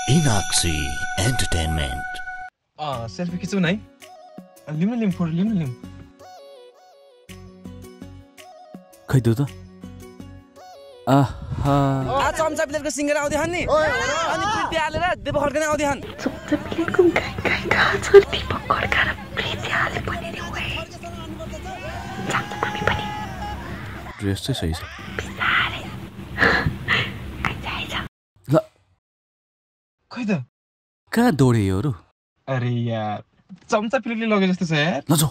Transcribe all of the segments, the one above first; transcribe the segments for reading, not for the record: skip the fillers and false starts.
इनाक्सी entertainment. Selfie खिचौँ है। लिम फोटो लिम। खै दु त आहा आ चम्चा प्लेटको सिंगर आउँदै हन् नि अनि प्रीति हालेर देव खड्का नै आउँदै हन्। चम्चा प्लेटको गाई छ देव खड्का र प्रीति हाले पनि नि ओए जान्छ हामी पनि ड्रेस चाहिँ सही छ बिसारे आइज ल खै त कहाँ दौडे योहरू। अरे यार चम्चा प्लेटले लगे जस्तो छ यार। नजाऊ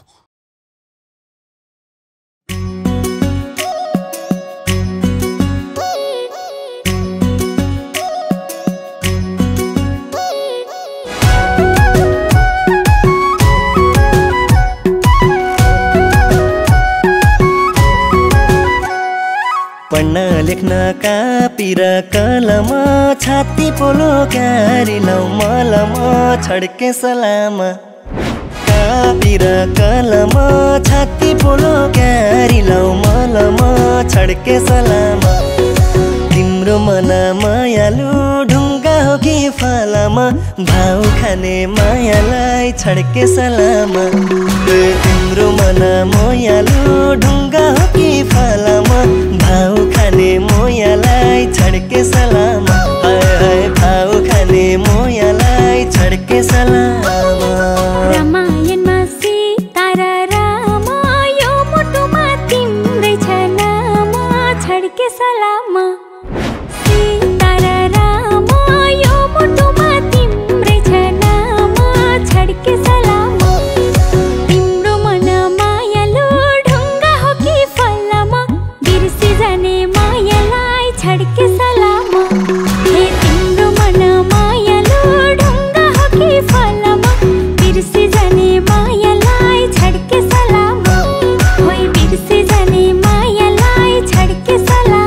पढ्न लेख्न कापी र कलम छाती पोलो क्यारी लौ मलम छड्के सलाम कापी र कलम छाती पोलो क्यारी लौ मलम छड्के सलाम तिम्रो मन मायालु ढुङ्गा हो कि फलामा भाउ खाने मायालाई छड्के सलाम तिम्रो मन मायालु ढुङ्गा हो कि फलामा भाउ खाने मोयालाई छड्के सलाम हाय भाउ खाने मोयालाई छड्के सलाम। रामायणमा सीता र राम यो मुटुमा तिम्रै छ नाम छड्के सलाम सीता र राम यो मुटुमा तिम्रै छ नाम छड्के सलाम तिम्रो मन मायालु ढुङ्गा हो कि फलामा बिर्सी जाने मायालाई छड्के सलाम हे तिम्रो मन मायालु ढुङ्गा हो कि फलामा बिर्सी जाने मायालाई छड्के सलाम होइ बिर्सी जाने मायालाई छड्के सलाम।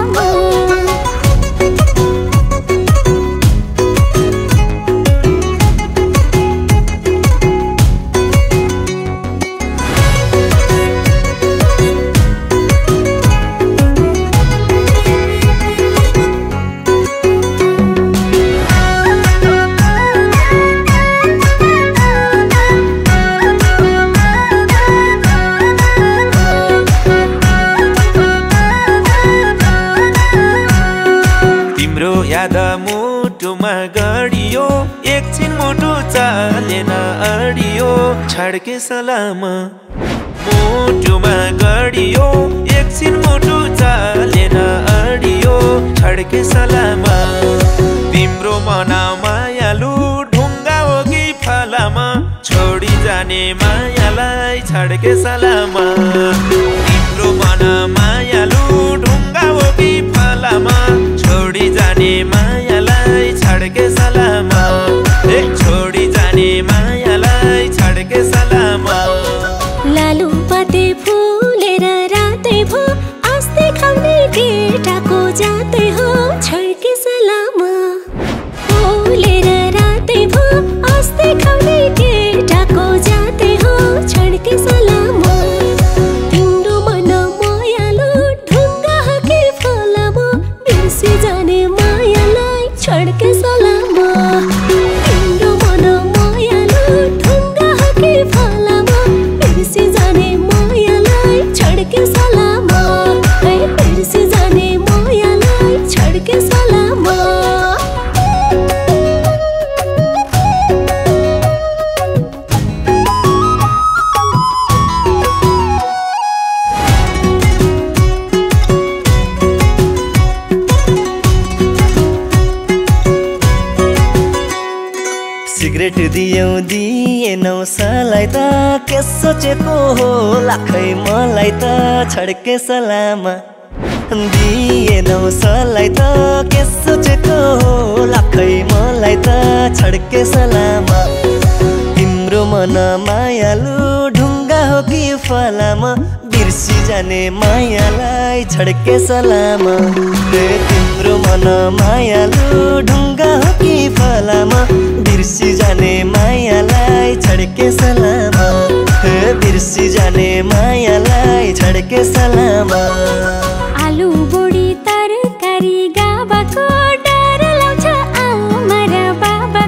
तिम्रो याद मुटुमा गडियो एकछिन मुटु चलेन अडियो छड्के सलाम मुटुमा गडियो एकछिन मुटु चलेन अडियो छड्के सलाम तिम्रो मन मायालु ढुङ्गा हो कि फलामा छोडी जाने मायालाई छड्के सलाम तिम्रो मन मायालु ढुङ्गा हो कि फलामा छोडी जाने मायालाई छड्के सलाम छोडी जाने मायालाई छड्के सलाम। लालु पाते फुलेर रातै भो आस्ते खाउने केटाको जातै हो छड्के सलाम फुलेर रातै भो आस्ते खाउने केटाको जातै हो छड्के सलाम तिम्रो मन मायालु ढुङ्गा हो कि फलामा बिर्सी जाने मायालाई छड्के सलाम तिम्रो मन मायालु ढुङ्गा हो कि फलामा बिर्सी जाने मायालाई छड्के सलाम है बिर्सी जाने मायालाई छड्के सलाम। सिगरेट दियौ दिएनौ सलाई त के सोचेको हो लाखै मलाई त छड्के सलाम दिएनौ सलाई त के सोचेको हो लाखै मलाई त छड्के सलाम तिम्रो मन मायालु ढुङ्गा हो कि फलामा बिर्सी जाने मायालाई छड्के सलाम तिम्रो मन मायालु ढुङ्गा हो कि फलामा बिर्सी जाने मायालाई छड्के सलाम बिर्सी जाने मायालाई छड्के सलाम। आलु बोडी तरकारी गाबाको डर लाउँछ आमा र बाबा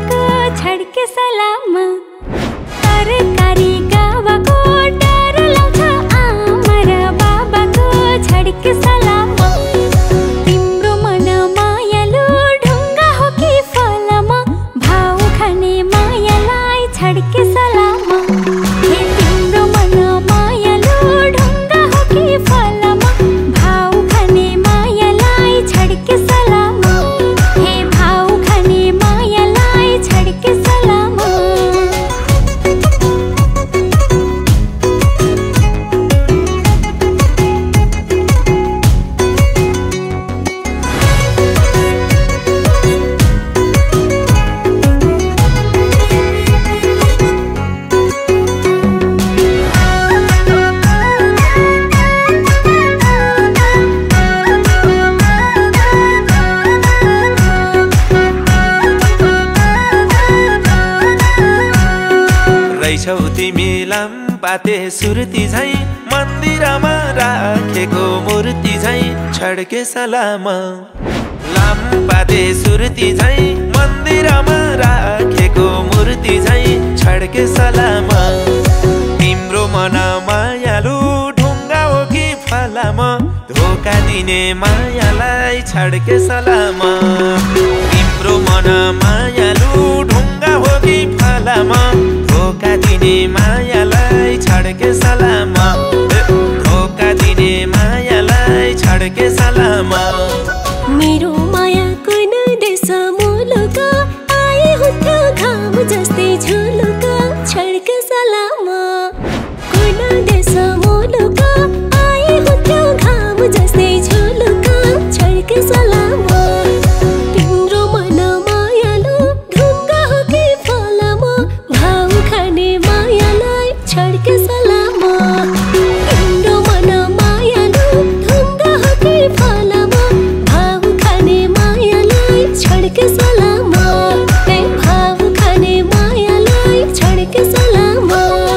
रहेछौ तिमी लामपाते सुर्ती झैं मन्दिरमा राखेको मूर्ति झैं छड्के सलामा लामपाते सुर्ती झैं मन्दिरमा राखेको मूर्ति झैं छड्के सलामा तिम्रो मन मायालु ढुङ्गा हो कि फलामा धोका दिने मायालाई छड्के सलामा तिम्रो मन मायालु ढुङ्गा हो कि फलामा धोका दिने मायालाई छड्के सलामा धोका दिने मायालाई छड्के सलामा मेरो माया कुन देश मुलुक आए हुन्थ्यो घाम जस्तै झुलुक छड्के सलामा कुन देश मुलुक आए हुन्थ्यो घाम जस्तै झुलुक छड्के सलामा तिम्रो मन मायालु ढुङ्गा हो कि फलामा घाउ खाने मायालाई छड्के सलामा तिम्रो मन मायालु ढुङ्गा हो कि फलामा घाउ खाने मायालाई छड्के सलामा घाउ खाने मायालाई छड्के सलामा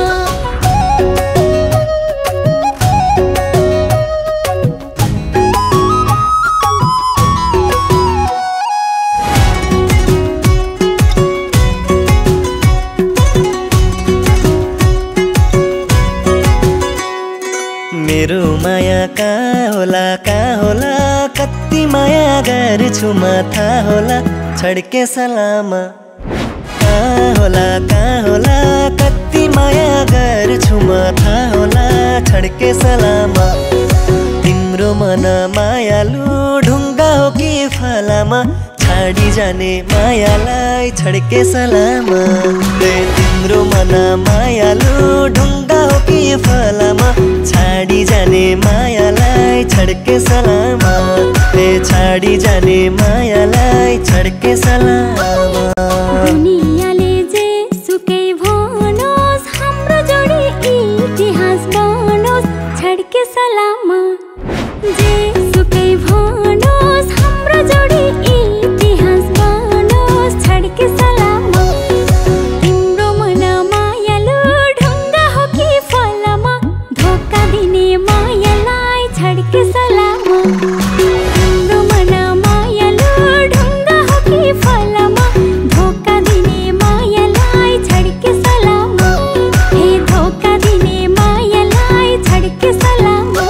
मेरो माया कहाँ होला कति माया गर्छु म थाहा होला छड्के सलामा कहाँ होला कति माया गर्छु म थाहा होला छड्के सलामा तिम्रो मन मायालु ढुङ्गा हो कि फलामा छाडी जाने मायालाई छड्के सलामा तिम्रो मन मायालु ढुङ्गा हो कि फलामा छाडी जाने मायालाई छड्के सलामा छाडी जाने मायालाई छड्के सलामा दुनियाले जे सुकै भनोस् हाम्रो जोडी इतिहास बनोस् छड्के सलामा जे सुकै भनोस् हाम्रो जोडी इतिहास बनोस् छड्के सलामा तिम्रो मन मायालु ढुङ्गा हो कि फलामा धोका दिने मायालाई छड्के सलामा तिम्रो मन मायालु ढुङ्गा हो कि फलामा धोका दिने मायालाई छड्के सलामा धोका दिने मायालाई छड्के सलामा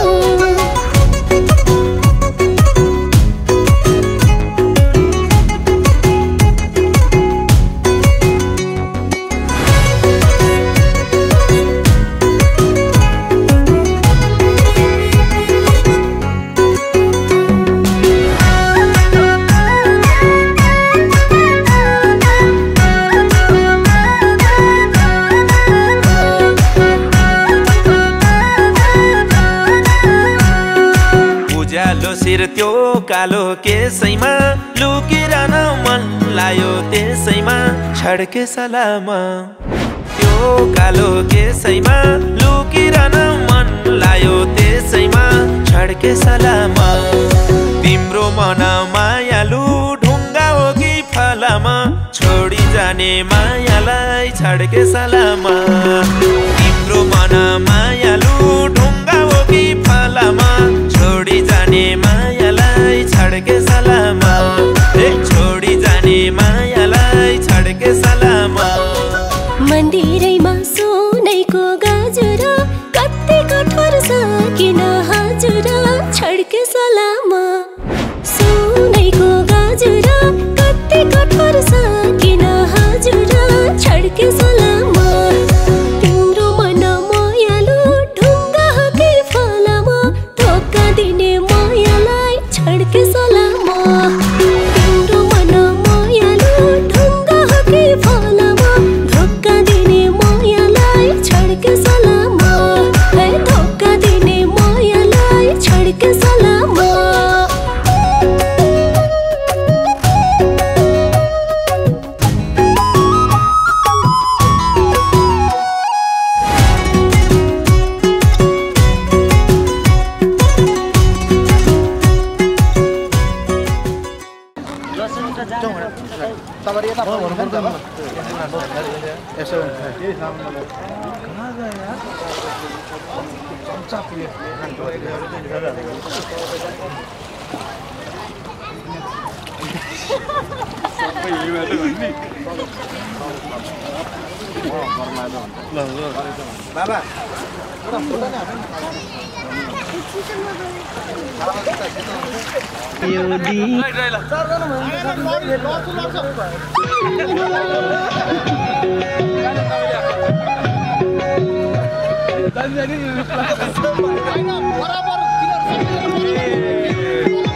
उज्यालो शिर त्यो कालो केसैमा लुकिरहन मन लायो त्यसैमा छड्के सलामा त्यो कालो केसैमा लुकिरहन मन लायो त्यसैमा छड्के सलामा तिम्रो मन मायालु ढुङ्गा हो कि फलामा छोडी जाने मायालाई छड्के सलामा तिम्रो मन मायालु ढुङ्गा हो कि फलामा छोडी जाने मायालाई छड्के सलामा छोडी जाने मायालाई छड्के सलामा मन्दिरैमा सोनैको गाजुर कति कठोर छ किन हजुर छड्के सलामा सोनैको गाजुर कति कठोर छ किन हजुर छड्के सलामा तिम्रो मन मायालु ढुङ्गा हो कि फलामा धोका दिने मायालाई छड्के सलामा तिम्रो मन मायालु ढुङ्गा हो कि फलामा बराबर